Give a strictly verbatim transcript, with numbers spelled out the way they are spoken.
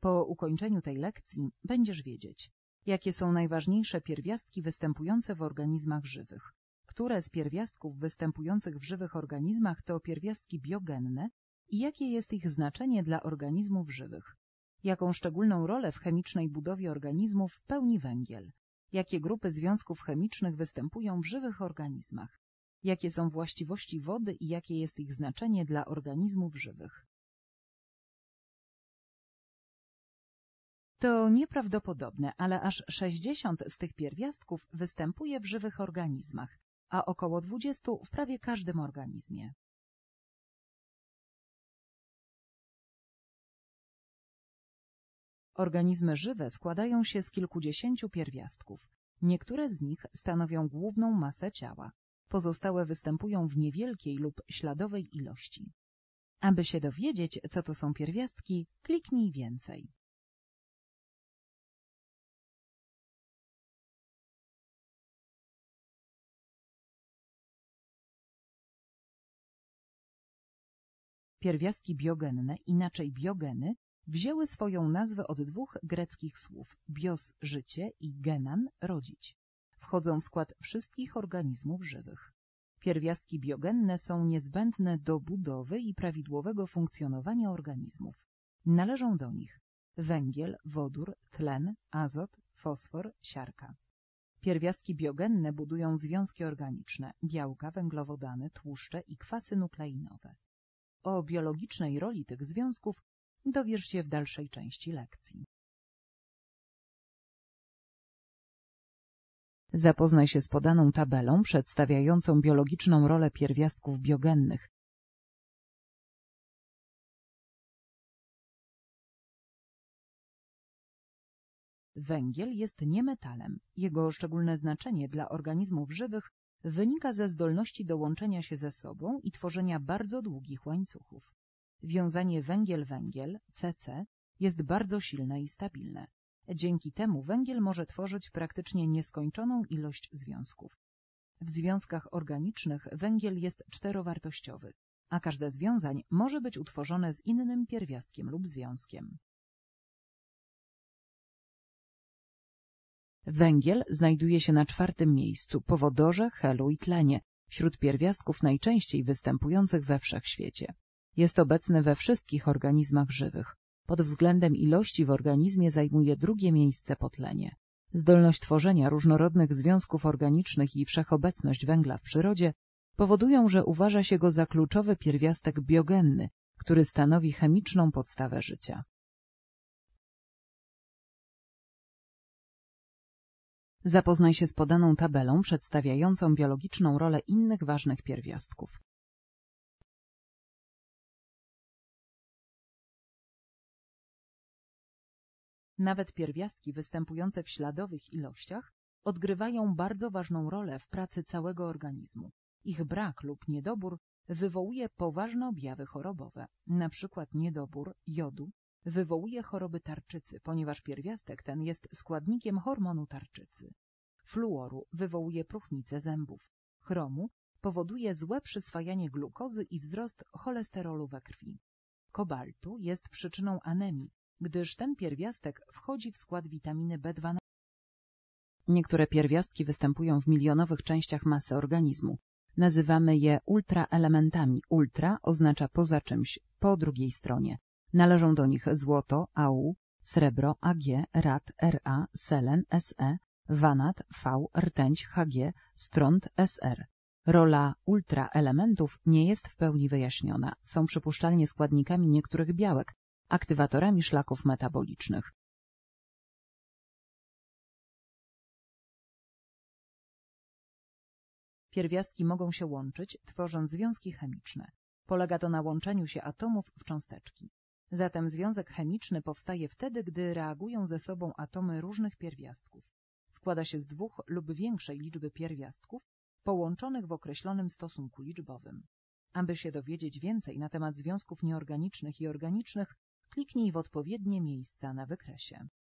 Po ukończeniu tej lekcji będziesz wiedzieć, jakie są najważniejsze pierwiastki występujące w organizmach żywych, które z pierwiastków występujących w żywych organizmach to pierwiastki biogenne i jakie jest ich znaczenie dla organizmów żywych, jaką szczególną rolę w chemicznej budowie organizmów pełni węgiel, jakie grupy związków chemicznych występują w żywych organizmach, jakie są właściwości wody i jakie jest ich znaczenie dla organizmów żywych. To nieprawdopodobne, ale aż sześćdziesiąt z tych pierwiastków występuje w żywych organizmach, a około dwadzieścia w prawie każdym organizmie. Organizmy żywe składają się z kilkudziesięciu pierwiastków. Niektóre z nich stanowią główną masę ciała, pozostałe występują w niewielkiej lub śladowej ilości. Aby się dowiedzieć, co to są pierwiastki, kliknij więcej. Pierwiastki biogenne, inaczej biogeny, wzięły swoją nazwę od dwóch greckich słów bios – życie i genan – rodzić. Wchodzą w skład wszystkich organizmów żywych. Pierwiastki biogenne są niezbędne do budowy i prawidłowego funkcjonowania organizmów. Należą do nich węgiel, wodór, tlen, azot, fosfor, siarka. Pierwiastki biogenne budują związki organiczne, białka, węglowodany, tłuszcze i kwasy nukleinowe. O biologicznej roli tych związków dowiesz się w dalszej części lekcji. Zapoznaj się z podaną tabelą przedstawiającą biologiczną rolę pierwiastków biogennych. Węgiel jest niemetalem. Jego szczególne znaczenie dla organizmów żywych wynika ze zdolności do łączenia się ze sobą i tworzenia bardzo długich łańcuchów. Wiązanie węgiel-węgiel, C C, jest bardzo silne i stabilne. Dzięki temu węgiel może tworzyć praktycznie nieskończoną ilość związków. W związkach organicznych węgiel jest czterowartościowy, a każde z wiązań może być utworzone z innym pierwiastkiem lub związkiem. Węgiel znajduje się na czwartym miejscu po wodorze, helu i tlenie, wśród pierwiastków najczęściej występujących we wszechświecie. Jest obecny we wszystkich organizmach żywych. Pod względem ilości w organizmie zajmuje drugie miejsce po tlenie. Zdolność tworzenia różnorodnych związków organicznych i wszechobecność węgla w przyrodzie powodują, że uważa się go za kluczowy pierwiastek biogenny, który stanowi chemiczną podstawę życia. Zapoznaj się z podaną tabelą przedstawiającą biologiczną rolę innych ważnych pierwiastków. Nawet pierwiastki występujące w śladowych ilościach odgrywają bardzo ważną rolę w pracy całego organizmu. Ich brak lub niedobór wywołuje poważne objawy chorobowe. Na przykład niedobór jodu wywołuje choroby tarczycy, ponieważ pierwiastek ten jest składnikiem hormonu tarczycy. Fluoru wywołuje próchnicę zębów. Chromu powoduje złe przyswajanie glukozy i wzrost cholesterolu we krwi. Kobaltu jest przyczyną anemii, gdyż ten pierwiastek wchodzi w skład witaminy B dwanaście. Niektóre pierwiastki występują w milionowych częściach masy organizmu. Nazywamy je ultraelementami. Ultra oznacza poza czymś, po drugiej stronie. Należą do nich złoto, A U, srebro, A G, rad, R A, selen, S E, wanat, V, rtęć, H G, stront, S R. Rola ultraelementów nie jest w pełni wyjaśniona. Są przypuszczalnie składnikami niektórych białek, aktywatorami szlaków metabolicznych. Pierwiastki mogą się łączyć, tworząc związki chemiczne. Polega to na łączeniu się atomów w cząsteczki. Zatem związek chemiczny powstaje wtedy, gdy reagują ze sobą atomy różnych pierwiastków. Składa się z dwóch lub większej liczby pierwiastków połączonych w określonym stosunku liczbowym. Aby się dowiedzieć więcej na temat związków nieorganicznych i organicznych, kliknij w odpowiednie miejsca na wykresie.